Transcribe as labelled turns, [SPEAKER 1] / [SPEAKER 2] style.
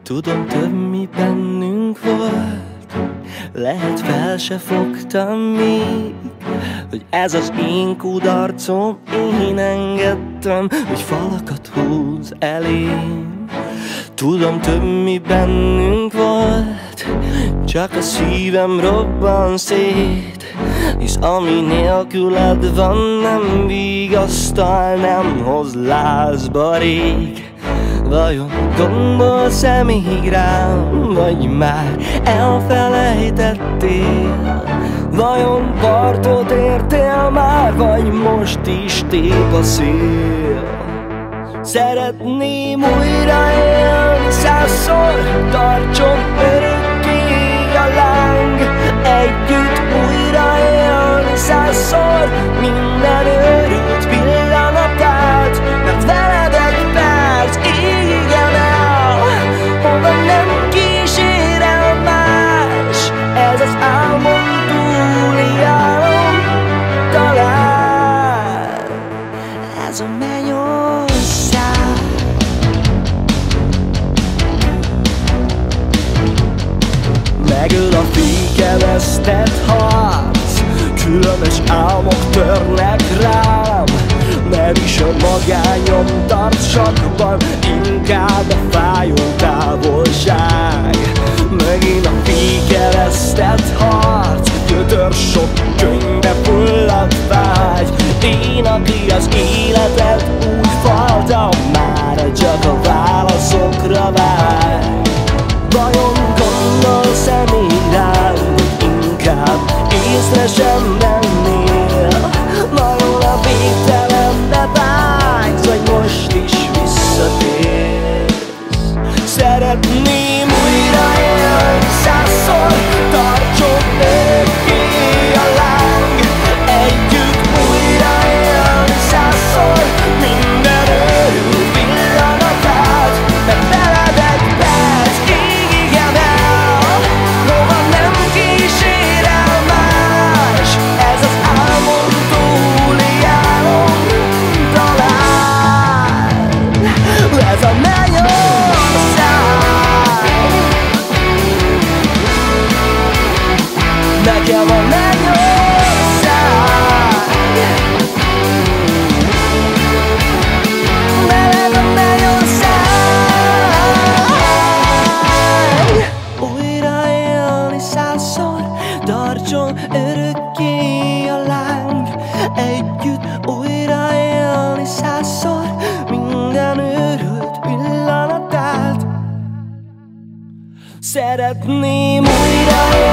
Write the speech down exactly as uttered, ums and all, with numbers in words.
[SPEAKER 1] Tudom, több mi bennünk volt, lehet fel se fogtam még, hogy ez az én kudarcom. Én engedtem, hogy falakat húz elém. Tudom, több mi bennünk volt, csak a szívem robban szét, hisz ami nélküled van, nem vigasztal, nem hoz lázba rég. Vajon gondolsz-e még rám, vagy már elfelejtettél? Vajon partot értél már, vagy most is tép a szél? Szeretném újra élni százszor, tartson örökké a láng. Együtt újra élni százszor, minden őrült pillanatát, mert veled egy perc égen el, hova nem kísér el más. Ez az álmom túli álom, talán ez a mennyország. Megöl a fékeztett harc, különös álmok törnek rám. Nem is a magányom tart sakban, inkább a fájó távolság. Megint a fékeztett harc, götör sok könyvbe fulladt vágy. Én, aki az életet úgy faltam, már csak a válaszokra vágy. Vajon gondolsz-e még rám, hogy inkább észre sem vennél? Vajon a végtelenbe vágysz, vagy most is visszatérsz? Szeretném újra élni százszor, tartson örökké a láng. Együtt újra élni százszor, minden őrült pillanatát, mert veled egy perc égen el, hova nem kísér el más. Ez az álmom túli álom, talán ez a mennyország. Nekem a mennyország, veled a mennyország. Újra élni százszor, tartson örökké a láng. Együtt újra élni százszor, minden őrült pillanatát. Szeretném újra élni